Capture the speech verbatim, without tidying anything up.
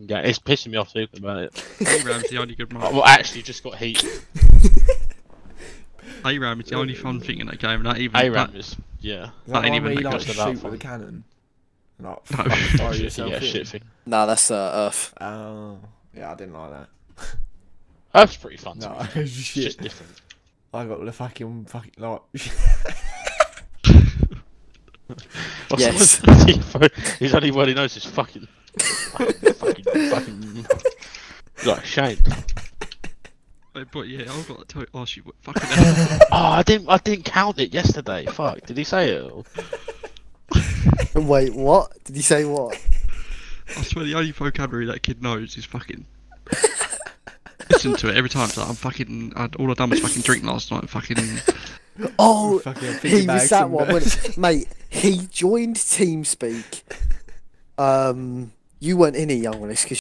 Yeah, it's pissing me off thinking about it. A-Ram's the only good one. Well, actually, just got heat. A-Ram is the only fun thing in that game. Not even. A-Ram is, yeah. Is that Not the one even where you that like goes shoot about with a fun. cannon? And, like, No. fucking throw Shit, yourself yeah, in? shit thing. Nah, that's uh, Earth. Oh, yeah, I didn't like that. That's pretty fun. To No, me. it's It's shit. just different. I got the fucking fucking like. Yes. His only word he knows is fucking. fucking, fucking. Like Shane. But yeah, I've got to tell you, ask you what fucking hell. Oh, I didn't. I didn't count it yesterday. Fuck. Did he say it? Wait, what? Did he say what? I swear the only vocabulary that kid knows is fucking. Listen to it every time. So I'm fucking. I, all I done was fucking drink last night. Fucking. Oh, Fucking he bags was that and- one, wasn't- mate. He joined TeamSpeak. Um, you weren't in it, young one, because